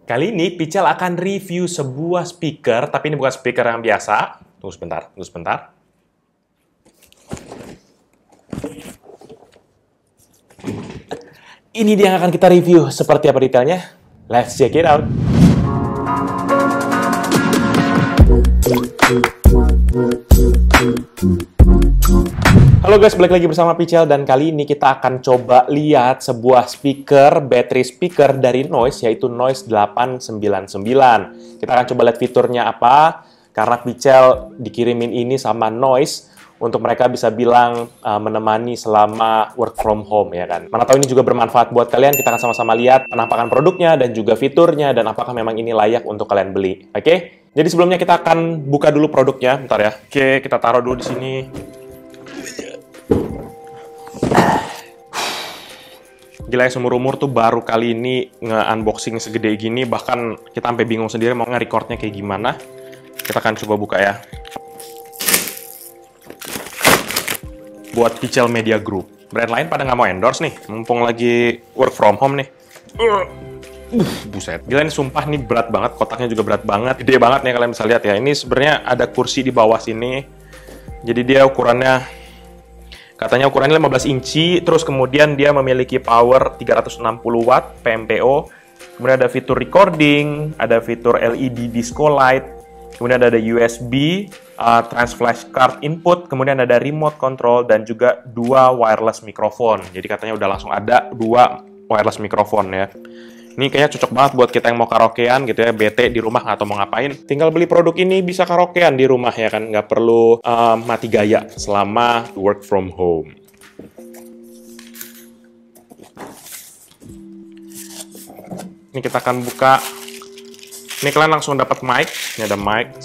Kali ini Pichel akan review sebuah speaker, tapi ini bukan speaker yang biasa. Tunggu sebentar. Ini dia yang akan kita review. Seperti apa detailnya? Let's check it out. Halo guys, balik lagi bersama Pichel dan kali ini kita akan coba lihat sebuah speaker, battery speaker dari Noise, yaitu Noise 899. Kita akan coba lihat fiturnya apa, karena Pichel dikirimin ini sama Noise untuk mereka bisa bilang menemani selama work from home, ya kan. Mana tahu ini juga bermanfaat buat kalian. Kita akan sama-sama lihat penampakan produknya dan juga fiturnya dan apakah memang ini layak untuk kalian beli. Oke? Jadi sebelumnya kita akan buka dulu produknya, bentar ya. Oke, kita taruh dulu di sini. Gila ya, seumur-umur tuh baru kali ini nge-unboxing segede gini, bahkan kita sampai bingung sendiri mau nge-recordnya kayak gimana. Kita akan coba buka ya. Buat Pichel Media Group. Brand lain pada nggak mau endorse nih, mumpung lagi work from home nih. Buset. Gila ini sumpah nih berat banget, kotaknya juga berat banget. Gede banget nih kalian bisa lihat ya. Ini sebenarnya ada kursi di bawah sini. Jadi dia ukurannya, katanya ukurannya 15 inci, terus kemudian dia memiliki power 360 watt PMPO, kemudian ada fitur recording, ada fitur LED disco light, kemudian ada USB, trans flash card input, kemudian ada remote control, dan juga 2 wireless mikrofon. Jadi katanya udah langsung ada 2 wireless mikrofon ya. Ini kayaknya cocok banget buat kita yang mau karaokean gitu ya, bete di rumah nggak tahu mau ngapain. Tinggal beli produk ini bisa karaokean di rumah ya kan, nggak perlu mati gaya selama work from home. Ini kita akan buka. Ini kalian langsung dapat mic. Ini ada mic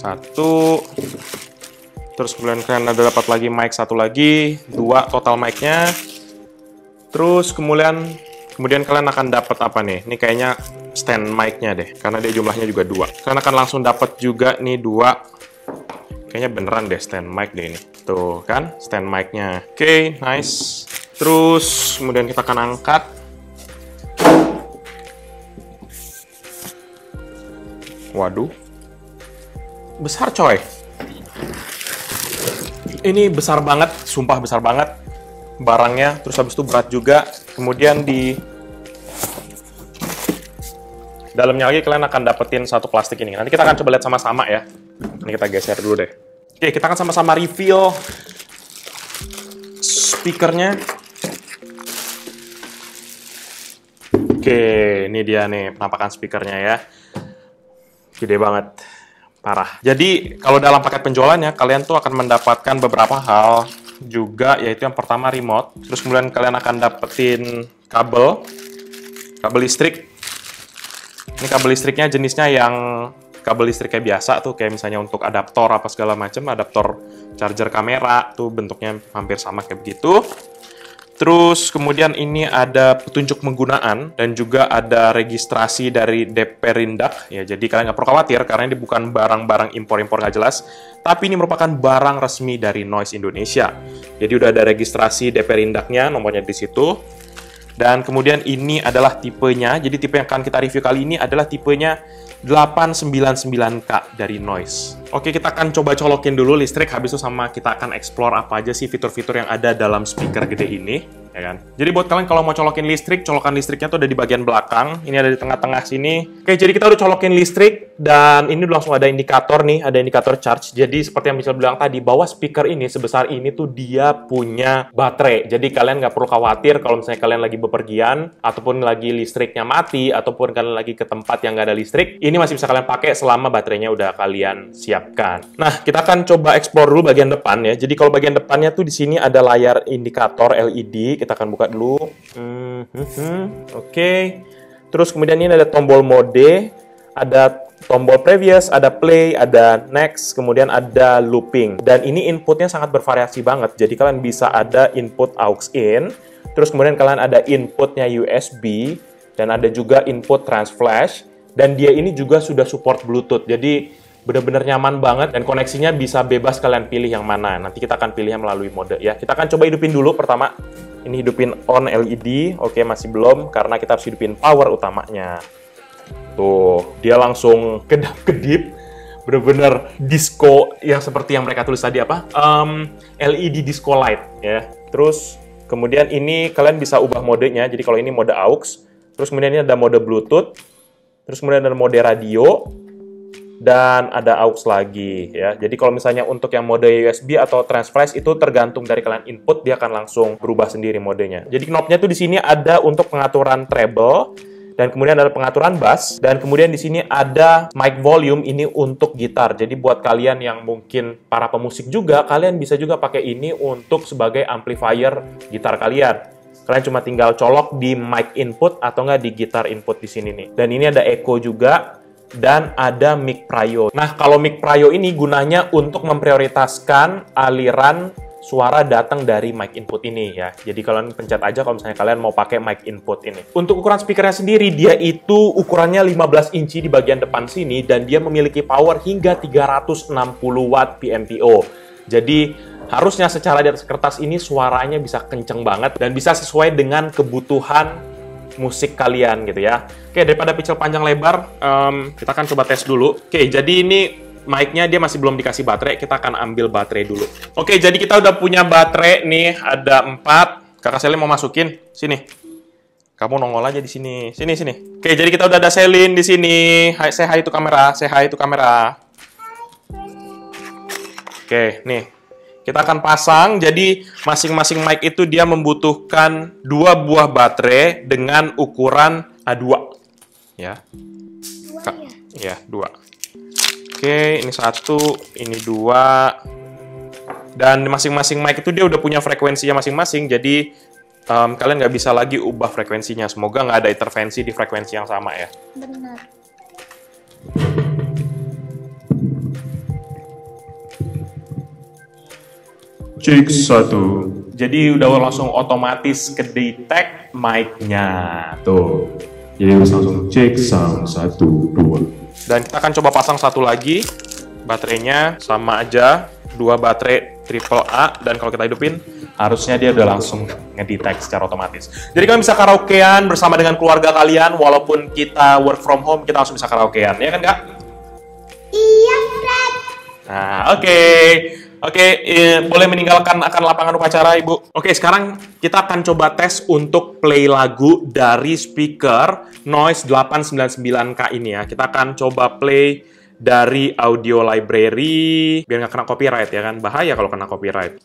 1. Terus kemudian kalian ada dapat lagi mic 1 lagi, 2 total mic-nya. Terus kemudian kalian akan dapat apa nih? Ini kayaknya stand mic-nya deh, karena dia jumlahnya juga 2. Kalian akan langsung dapat juga nih 2. Kayaknya beneran deh stand mic deh ini. Tuh kan, stand mic-nya. Oke, nice. Terus kemudian kita akan angkat. Waduh. Besar coy. Ini besar banget, sumpah besar banget barangnya. Terus habis itu berat juga. Kemudian di dalamnya lagi kalian akan dapetin satu plastik ini. Nanti kita akan coba lihat sama-sama ya. Ini kita geser dulu deh. Oke, kita akan sama-sama reveal speakernya. Oke, ini dia nih penampakan speakernya ya. Gede banget. Parah. Jadi, kalau dalam paket penjualannya, kalian tuh akan mendapatkan beberapa hal juga, yaitu yang pertama remote, terus kemudian kalian akan dapetin kabel listrik. Ini kabel listriknya jenisnya yang kabel listrik kayak biasa tuh, kayak misalnya untuk adaptor apa segala macam, adaptor charger kamera tuh bentuknya hampir sama kayak begitu. Terus kemudian ini ada petunjuk penggunaan dan juga ada registrasi dari Deperindak ya. Jadi kalian nggak perlu khawatir karena ini bukan barang-barang impor-impor nggak jelas, tapi ini merupakan barang resmi dari Noise Indonesia. Jadi udah ada registrasi Deperindaknya, nomornya di situ. Dan kemudian ini adalah tipenya. Jadi tipe yang akan kita review kali ini adalah tipenya 899K dari Noise. Oke, kita akan coba colokin dulu listrik, habis itu sama kita akan explore apa aja sih fitur-fitur yang ada dalam speaker gede ini, ya kan? Jadi buat kalian kalau mau colokin listrik, colokan listriknya tuh ada di bagian belakang, ini ada di tengah-tengah sini. Oke, jadi kita udah colokin listrik, dan ini langsung ada indikator nih, ada indikator charge. Jadi seperti yang bisa bilang tadi, bahwa speaker ini sebesar ini tuh dia punya baterai. Jadi kalian nggak perlu khawatir kalau misalnya kalian lagi bepergian, ataupun lagi listriknya mati, ataupun kalian lagi ke tempat yang nggak ada listrik, ini masih bisa kalian pakai selama baterainya udah kalian siapkan. Nah, kita akan coba explore dulu bagian depan ya. Jadi kalau bagian depannya tuh di sini ada layar indikator LED. Kita akan buka dulu. Oke. Terus kemudian ini ada tombol mode, ada tombol previous, ada play, ada next, kemudian ada looping. Dan ini inputnya sangat bervariasi banget. Jadi kalian bisa ada input aux in, terus kemudian kalian ada inputnya USB, dan ada juga input trans flash. Dan dia ini juga sudah support Bluetooth. Jadi benar-benar nyaman banget dan koneksinya bisa bebas kalian pilih yang mana. Nanti kita akan pilihnya melalui mode ya. Kita akan coba hidupin dulu pertama. Ini hidupin on LED. Oke, masih belum karena kita harus hidupin power utamanya. Tuh, dia langsung kedap-kedip, bener-bener disco yang seperti yang mereka tulis tadi apa? LED disco light ya. Terus kemudian ini kalian bisa ubah modenya. Jadi kalau ini mode aux, terus kemudian ini ada mode Bluetooth, terus kemudian ada mode radio, dan ada aux lagi ya. Jadi kalau misalnya untuk yang mode USB atau transflash itu tergantung dari kalian input, dia akan langsung berubah sendiri modenya. Jadi knobnya tuh di sini ada untuk pengaturan treble, dan kemudian ada pengaturan bass, dan kemudian di sini ada mic volume, ini untuk gitar. Jadi buat kalian yang mungkin para pemusik juga, kalian bisa juga pakai ini untuk sebagai amplifier gitar kalian. Kalian cuma tinggal colok di mic input atau nggak di gitar input di sini nih. Dan ini ada echo juga, dan ada mic prio. Nah, kalau mic prio ini gunanya untuk memprioritaskan aliran suara datang dari mic input ini ya. Jadi kalian pencet aja kalau misalnya kalian mau pakai mic input ini. Untuk ukuran speakernya sendiri, dia itu ukurannya 15 inci di bagian depan sini, dan dia memiliki power hingga 360 watt PMPO. Jadi harusnya secara di atas kertas ini suaranya bisa kenceng banget dan bisa sesuai dengan kebutuhan musik kalian gitu ya. Oke, daripada picel panjang lebar, kita akan coba tes dulu. Oke, jadi ini mic-nya dia masih belum dikasih baterai, kita akan ambil baterai dulu. Oke, jadi kita udah punya baterai nih, ada 4. Kakak Selin mau masukin, sini. Kamu nongol aja di sini, sini. Oke, jadi kita udah ada Selin di sini. Hai, say hi to kamera, say hi to kamera. Oke, nih. Kita akan pasang, jadi masing-masing mic itu dia membutuhkan 2 buah baterai dengan ukuran A2. Ya. Ya, 2. Oke, ini 1, ini 2. Dan masing-masing mic itu dia udah punya frekuensinya masing-masing, jadi kalian nggak bisa lagi ubah frekuensinya. Semoga nggak ada intervensi di frekuensi yang sama ya. Benar. Cek 1. Jadi udah langsung otomatis ke-detect mic-nya. Tuh. Jadi harus langsung cek sound 1, 2. Dan kita akan coba pasang satu lagi. Baterainya sama aja. 2 baterai triple A. Dan kalau kita hidupin, harusnya dia udah langsung ngedetect secara otomatis. Jadi kalian bisa karaokean bersama dengan keluarga kalian. Walaupun kita work from home, kita langsung bisa karaokean. Ya kan, Kak? Iya, Fred. Nah, oke. Boleh meninggalkan akan lapangan upacara, Ibu. Oke, sekarang kita akan coba tes untuk play lagu dari speaker Noise 899K ini ya. Kita akan coba play dari audio library, biar nggak kena copyright ya kan. Bahaya kalau kena copyright.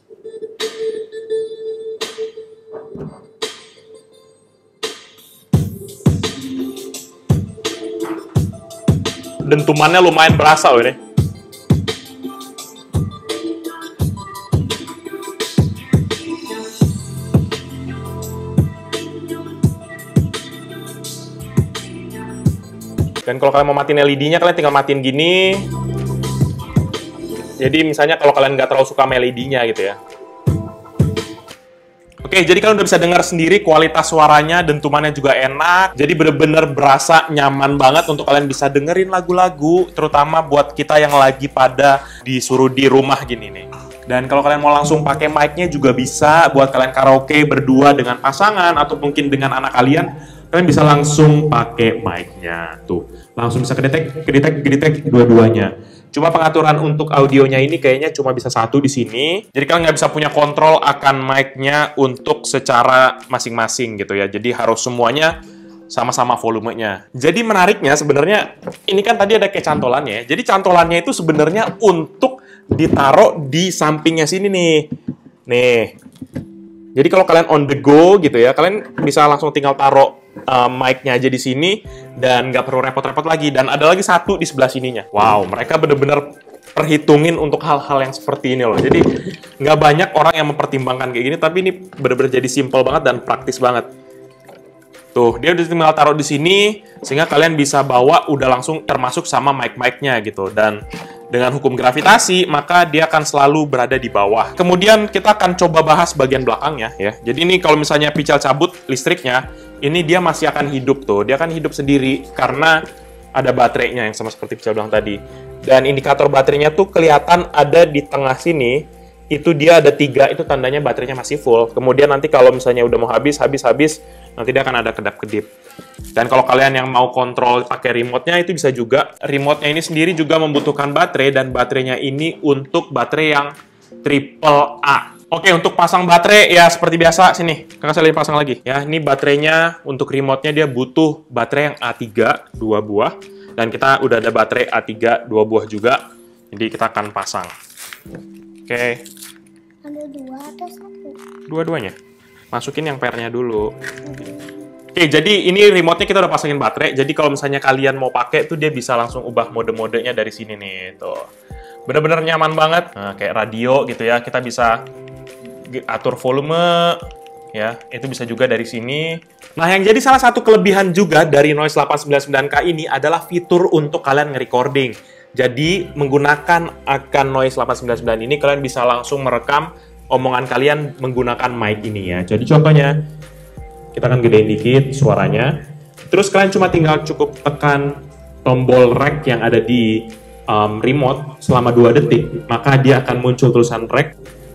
Dentumannya lumayan berasa loh ini. Dan kalau kalian mau matiin LED-nya, kalian tinggal matiin gini. Jadi misalnya kalau kalian nggak terlalu suka sama LED-nya gitu ya. Oke, jadi kalian udah bisa dengar sendiri kualitas suaranya, dentumannya juga enak. Jadi bener-bener berasa nyaman banget untuk kalian bisa dengerin lagu-lagu, terutama buat kita yang lagi pada disuruh di rumah gini nih. Dan kalau kalian mau langsung pakai mic-nya juga bisa buat kalian karaoke berdua dengan pasangan atau mungkin dengan anak kalian bisa langsung pakai mic-nya. Tuh, langsung bisa kedetek dua-duanya. Cuma pengaturan untuk audionya ini kayaknya cuma bisa 1 di sini. Jadi kalian nggak bisa punya kontrol akan mic-nya untuk secara masing-masing gitu ya. Jadi harus semuanya sama-sama volumenya. Jadi menariknya sebenarnya, ini kan tadi ada kayak cantolannya ya. Jadi cantolannya itu sebenarnya untuk ditaruh di sampingnya sini nih. Nih. Jadi kalau kalian on the go gitu ya, kalian bisa langsung tinggal taruh mic-nya aja di sini dan nggak perlu repot-repot lagi. Dan ada lagi 1 di sebelah sininya. Wow, mereka bener-bener perhitungin untuk hal-hal yang seperti ini loh. Jadi nggak banyak orang yang mempertimbangkan kayak gini, tapi ini bener-bener jadi simple banget dan praktis banget. Tuh, dia udah tinggal taruh di sini sehingga kalian bisa bawa udah langsung termasuk sama mic-mic-nya gitu. Dan dengan hukum gravitasi, maka dia akan selalu berada di bawah. Kemudian kita akan coba bahas bagian belakangnya ya. Jadi ini kalau misalnya Pical cabut listriknya, ini dia masih akan hidup tuh. Dia akan hidup sendiri karena ada baterainya yang sama seperti Pical bilang tadi. Dan indikator baterainya tuh kelihatan ada di tengah sini. itu dia ada 3, itu tandanya baterainya masih full. Kemudian nanti kalau misalnya udah mau habis, nanti dia akan ada kedap-kedip. Dan kalau kalian yang mau kontrol pakai remote-nya, itu bisa juga. Remote-nya ini sendiri juga membutuhkan baterai, dan baterainya ini untuk baterai yang triple A. Oke, untuk pasang baterai ya seperti biasa, sini. Kakak saya pasang lagi. Ya, ini baterainya untuk remote-nya dia butuh baterai yang A3 2 buah, dan kita udah ada baterai A3 2 buah juga. Jadi kita akan pasang. Oke. Ada 2 atau 1? Dua-duanya. Masukin yang pair-nya dulu. Oke, jadi ini remote-nya kita udah pasangin baterai. Jadi kalau misalnya kalian mau pakai tuh dia bisa langsung ubah mode-modenya dari sini nih, tuh. Bener-bener nyaman banget. Nah, kayak radio gitu ya, kita bisa atur volume, ya, itu bisa juga dari sini. Nah, yang jadi salah satu kelebihan juga dari Noise 899K ini adalah fitur untuk kalian nge-recording. Jadi, menggunakan akan Noise 899 ini, kalian bisa langsung merekam omongan kalian menggunakan mic ini ya. Jadi, contohnya, kita akan gedein dikit suaranya. Terus, kalian cuma tinggal cukup tekan tombol rec yang ada di remote selama 2 detik, maka dia akan muncul tulisan rec.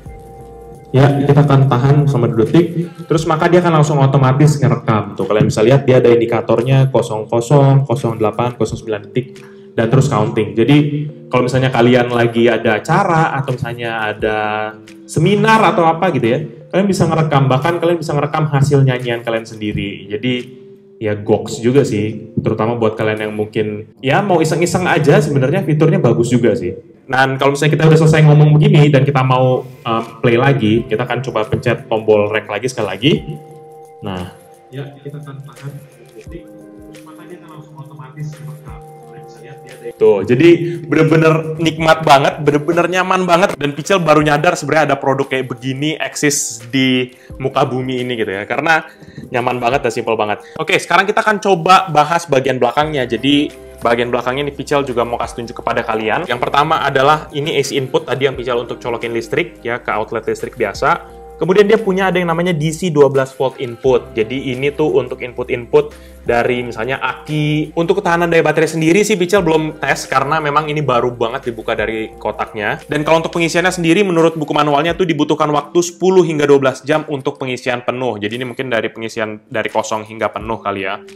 Ya, kita akan tahan sama 2 detik, terus maka dia akan langsung otomatis ngerekam. Tuh, kalian bisa lihat dia ada indikatornya 00, 08, 09 detik, dan terus counting. Jadi, kalau misalnya kalian lagi ada acara, atau misalnya ada seminar atau apa gitu ya, kalian bisa ngerekam, bahkan kalian bisa ngerekam hasil nyanyian kalian sendiri. Jadi, ya goks juga sih, terutama buat kalian yang mungkin, ya mau iseng-iseng aja, sebenarnya fiturnya bagus juga sih. Dan kalau misalnya kita udah selesai ngomong begini dan kita mau play lagi, kita akan coba pencet tombol rec lagi sekali lagi. Nah, ya kita akan tahan detik, terus matanya akan langsung otomatis merekam. Tuh, jadi bener-bener nikmat banget, bener-bener nyaman banget, dan Pichel baru nyadar sebenarnya ada produk kayak begini eksis di muka bumi ini gitu ya, karena nyaman banget dan simple banget. Oke, sekarang kita akan coba bahas bagian belakangnya. Jadi bagian belakangnya nih Pichel juga mau kasih tunjuk kepada kalian. Yang pertama adalah ini AC input tadi yang Pichel untuk colokin listrik ya ke outlet listrik biasa. Kemudian dia punya ada yang namanya DC 12 volt input. Jadi ini tuh untuk input-input dari misalnya aki. Untuk ketahanan daya baterai sendiri sih Pichel belum tes karena memang ini baru banget dibuka dari kotaknya. Dan kalau untuk pengisiannya sendiri menurut buku manualnya tuh dibutuhkan waktu 10 hingga 12 jam untuk pengisian penuh. Jadi ini mungkin dari pengisian dari kosong hingga penuh kali ya.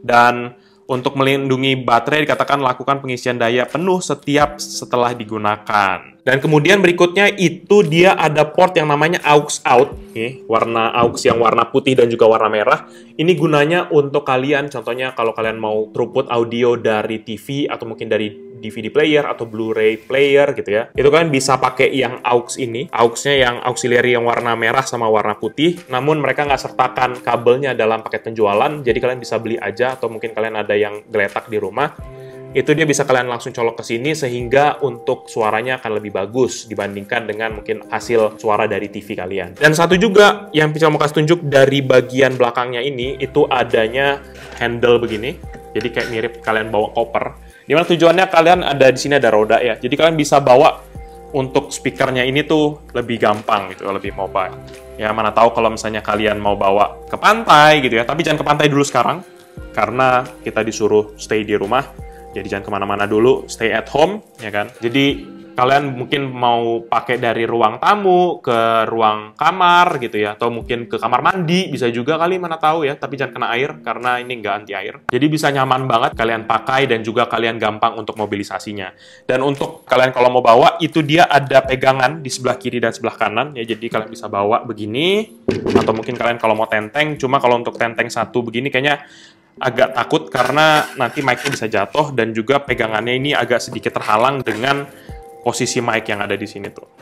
Dan untuk melindungi baterai dikatakan lakukan pengisian daya penuh setiap setelah digunakan. Dan kemudian berikutnya itu dia ada port yang namanya aux out. Nih, warna aux yang warna putih dan juga warna merah. Ini gunanya untuk kalian, contohnya kalau kalian mau throughput audio dari TV atau mungkin dari DVD player atau Blu-ray player gitu ya. Itu kan bisa pakai yang aux ini. Aux-nya yang auxiliary yang warna merah sama warna putih. Namun mereka nggak sertakan kabelnya dalam paket penjualan. Jadi kalian bisa beli aja atau mungkin kalian ada yang geletak di rumah. Itu dia bisa kalian langsung colok ke sini sehingga untuk suaranya akan lebih bagus dibandingkan dengan mungkin hasil suara dari TV kalian. Dan satu juga yang bisa mau kasih tunjuk dari bagian belakangnya ini itu adanya handle begini. Jadi kayak mirip kalian bawa koper. Dimana tujuannya kalian ada di sini ada roda ya. Jadi kalian bisa bawa untuk speakernya ini tuh lebih gampang gitu, lebih mobile. Ya mana tahu kalau misalnya kalian mau bawa ke pantai gitu ya. Tapi jangan ke pantai dulu sekarang karena kita disuruh stay di rumah. Jadi jangan kemana-mana dulu, stay at home, ya kan? Jadi kalian mungkin mau pakai dari ruang tamu ke ruang kamar gitu ya, atau mungkin ke kamar mandi, bisa juga kali, mana tahu ya, tapi jangan kena air, karena ini nggak anti air. Jadi bisa nyaman banget kalian pakai dan juga kalian gampang untuk mobilisasinya. Dan untuk kalian kalau mau bawa, itu dia ada pegangan di sebelah kiri dan sebelah kanan, ya jadi kalian bisa bawa begini, atau mungkin kalian kalau mau tenteng, cuma kalau untuk tenteng satu begini kayaknya agak takut karena nanti mic-nya bisa jatuh dan juga pegangannya ini agak sedikit terhalang dengan posisi mic yang ada di sini tuh.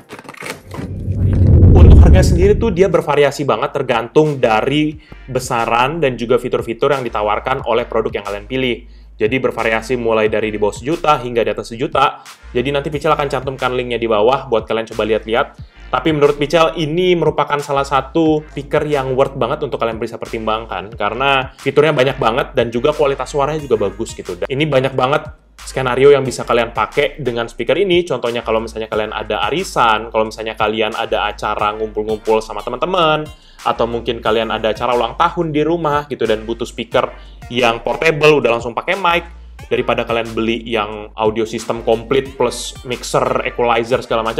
Untuk harga sendiri tuh dia bervariasi banget tergantung dari besaran dan juga fitur-fitur yang ditawarkan oleh produk yang kalian pilih. Jadi bervariasi mulai dari di bawah 1 juta hingga di atas 1 juta. Jadi nanti Pichel akan cantumkan linknya di bawah buat kalian coba lihat-lihat. Tapi menurut Pichel ini merupakan salah satu speaker yang worth banget untuk kalian bisa pertimbangkan karena fiturnya banyak banget dan juga kualitas suaranya juga bagus gitu. Dan ini banyak banget skenario yang bisa kalian pakai dengan speaker ini. Contohnya kalau misalnya kalian ada arisan, kalau misalnya kalian ada acara ngumpul-ngumpul sama teman-teman, atau mungkin kalian ada acara ulang tahun di rumah gitu dan butuh speaker yang portable udah langsung pakai mic daripada kalian beli yang audio system komplit plus mixer, equalizer segala macam.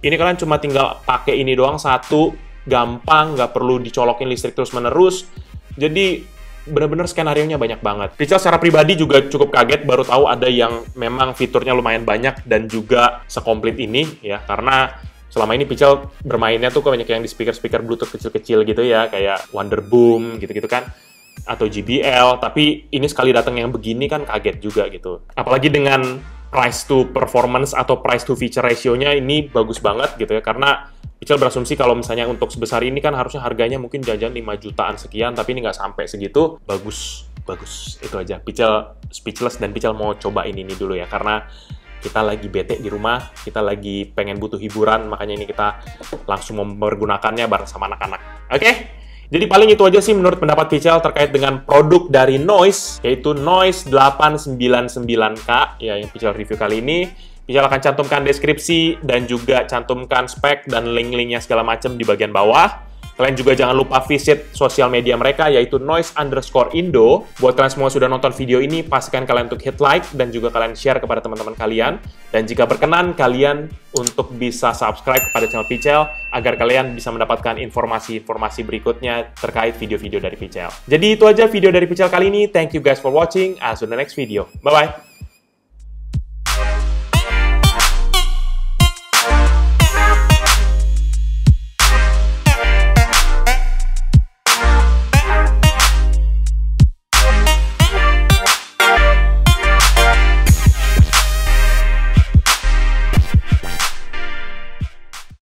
Ini kalian cuma tinggal pakai ini doang satu, gampang, nggak perlu dicolokin listrik terus-menerus. Jadi bener-bener skenario-nya banyak banget. Pichel secara pribadi juga cukup kaget, baru tahu ada yang memang fiturnya lumayan banyak dan juga sekomplit ini ya, karena selama ini Pichel bermainnya tuh banyak yang di speaker-speaker Bluetooth kecil-kecil gitu ya, kayak Wonderboom gitu-gitu kan, atau JBL, tapi ini sekali datang yang begini kan kaget juga gitu. Apalagi dengan price to performance atau price to feature ratio-nya ini bagus banget gitu ya, karena Pichel berasumsi kalau misalnya untuk sebesar ini kan harusnya harganya mungkin jajan 5 jutaan sekian, tapi ini nggak sampai segitu. Bagus, itu aja. Pichel speechless dan Pichel mau cobain ini dulu ya, karena kita lagi bete di rumah, kita lagi pengen butuh hiburan, makanya ini kita langsung mempergunakannya bareng sama anak-anak. Oke? Jadi paling itu aja sih menurut pendapat Pichel terkait dengan produk dari Noise, yaitu Noise 899K, ya yang Pichel review kali ini. Pichel akan cantumkan deskripsi dan juga cantumkan spek dan link-linknya segala macam di bagian bawah. Kalian juga jangan lupa visit sosial media mereka, yaitu noise_indo. Buat kalian semua sudah nonton video ini, pastikan kalian untuk hit like dan juga kalian share kepada teman-teman kalian. Dan jika berkenan, kalian untuk bisa subscribe kepada channel Pichel agar kalian bisa mendapatkan informasi-informasi berikutnya terkait video-video dari Pichel. Jadi itu aja video dari Pichel kali ini. Thank you guys for watching. I'll see you in the next video. Bye-bye!